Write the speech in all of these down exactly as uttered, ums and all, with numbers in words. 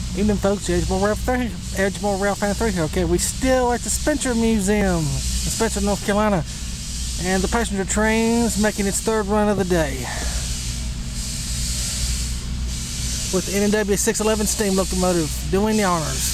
Evening, folks. Edgemore Ralph, Edgemore Ralph Fan three here. Okay, we still at the Spencer Museum in Spencer, North Carolina, and the passenger train's making its third run of the day with the N N W six eleven steam locomotive doing the honors.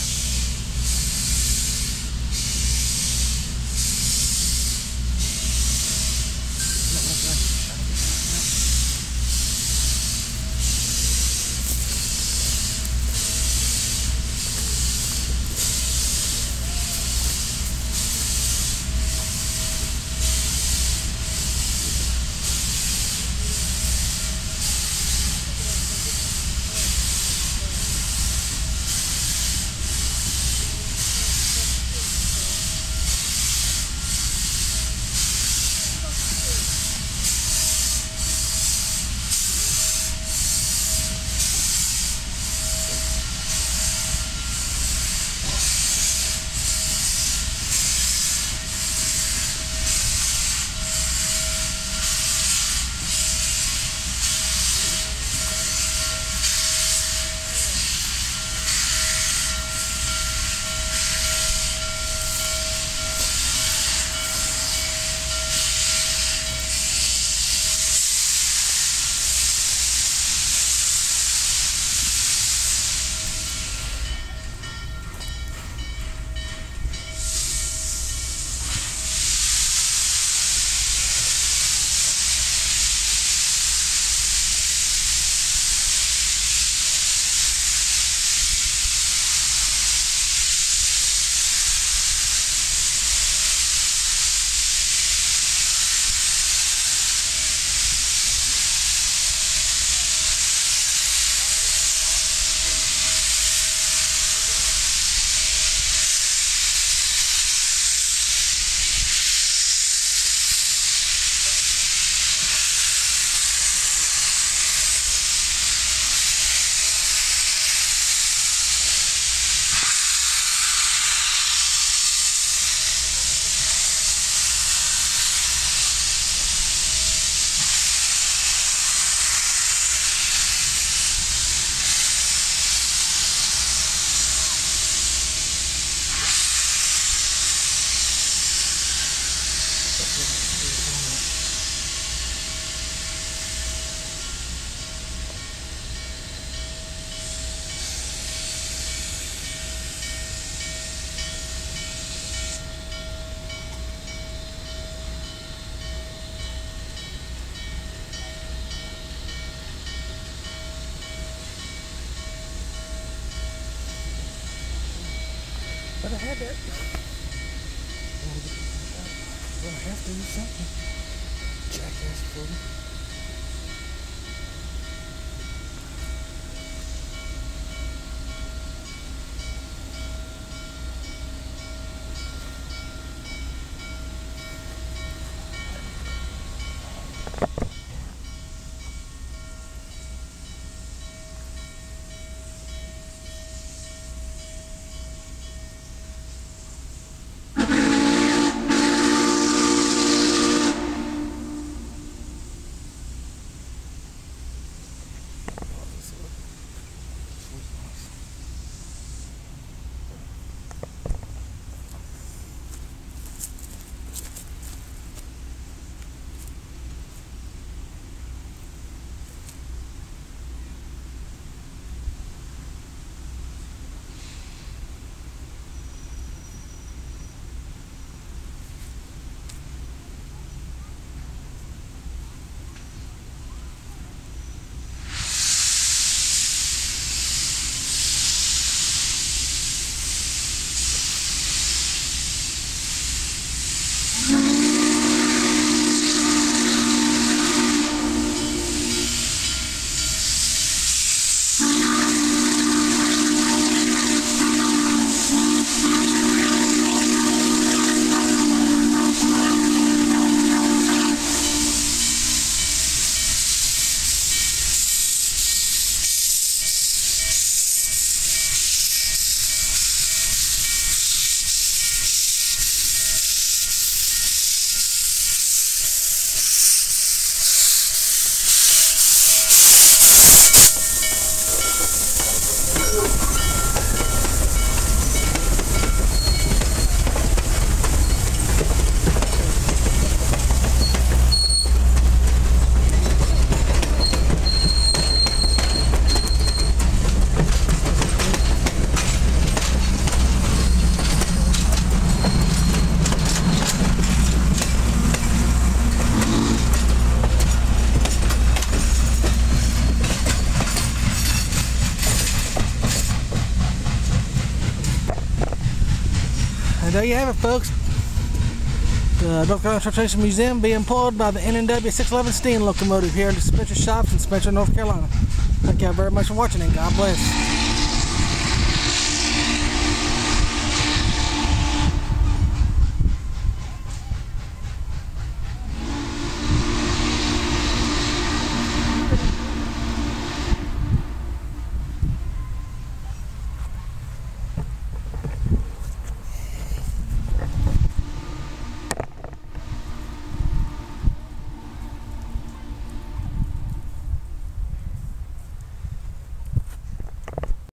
But I had that. Well, I have to do something. Jackass for me. there you have it, folks. The North Carolina Transportation Museum being pulled by the N N W six eleven steam locomotive here at the Spencer Shops in Spencer, North Carolina. Thank you very much for watching, and God bless.